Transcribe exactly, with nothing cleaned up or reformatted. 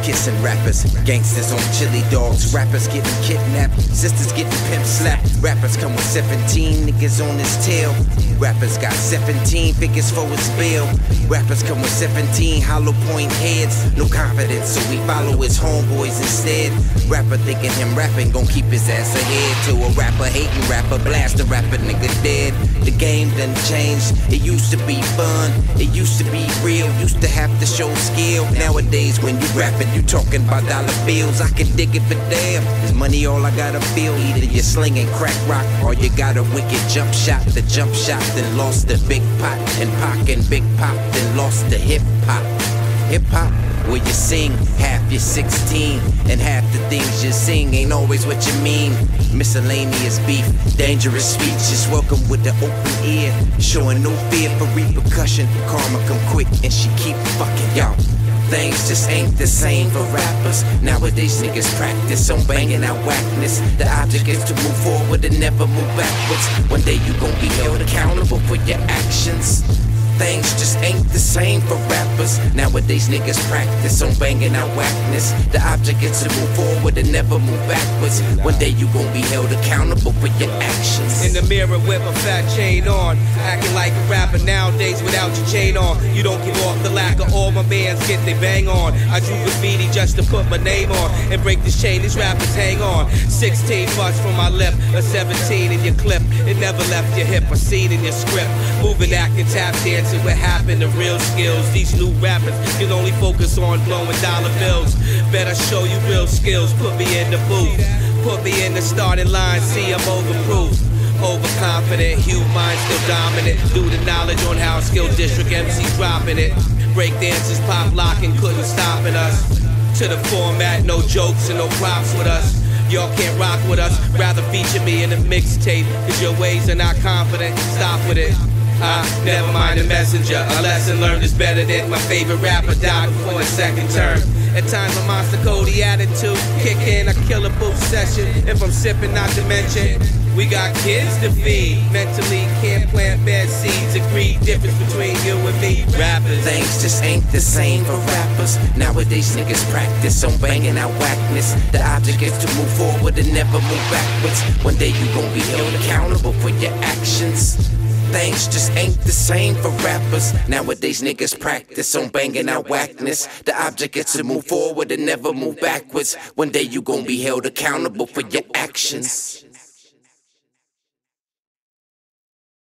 kissing rappers, gangsters on chili dogs, rappers getting kidnapped, sisters getting pimp slapped. Rappers come with seventeen niggas on his tail. Rappers got seventeen figures for his bill. Rappers come with seventeen hollow point heads. No confidence, so we follow his homeboys instead. Rapper thinking him rapping gon' keep his ass ahead. To a rapper hating rapper, blast a rapper nigga dead. The game done changed. It used to be fun, it used to be real, used to have to show skill. Nowadays when you rapping, you talking about dollar bills. I can dig it, but damn, is money all I gotta feel? Either you're slinging crack rock, or you got a wicked jump shot. The jump shot, then lost the big pot, and Pac and Big Pop, then lost the hip hop. Hip hop, where you sing, half you're sixteen, and half the things you sing ain't always what you mean. Miscellaneous beef, dangerous speeches, welcome with the open ear, showing no fear for repercussion. Karma come quick and she keep fucking y'all. Things just ain't the same for rappers. Nowadays niggas practice on banging out whackness. The object is to move forward and never move backwards. One day you gon' be held accountable for your actions. Things just ain't the same for rappers. Nowadays niggas practice on banging out whackness. The object is to move forward and never move backwards. One day you gon' be held accountable for your actions. In the mirror with a fat chain on, acting like a rapper nowadays without your chain on. You don't give off the lack of all my mans get they bang on. I do graffiti just to put my name on and break this chain, these rappers hang on. Sixteen butts from my lip, a seventeen in your clip. It never left your hip, a scene in your script. Moving, acting, tap dancing. What happened to real skills? These new rappers can only focus on blowing dollar bills. Better show you real skills. Put me in the booth, put me in the starting line. See, I'm overproof, overconfident, human mind still dominant. Due to knowledge on how skill district M Cs dropping it. Break dancers pop locking, couldn't stopping us. To the format, no jokes and no props with us. Y'all can't rock with us. Rather feature me in a mixtape, cause your ways are not confident. Stop with it. Ah, never mind the messenger. A lesson learned is better than my favorite rapper died before his second term. At times my Monster Cody attitude kick in, I kill a booth session. If I'm sipping, not to mention, we got kids to feed. Mentally can't plant bad seeds. Agree, difference between you and me, rappers. Things just ain't the same for rappers. Nowadays niggas practice on banging out whackness. The object is to move forward and never move backwards. One day you gon' be held accountable for your actions. Things just ain't the same for rappers. Nowadays niggas practice on banging out whackness. The object is to move forward and never move backwards. One day you gon' be held accountable for your actions.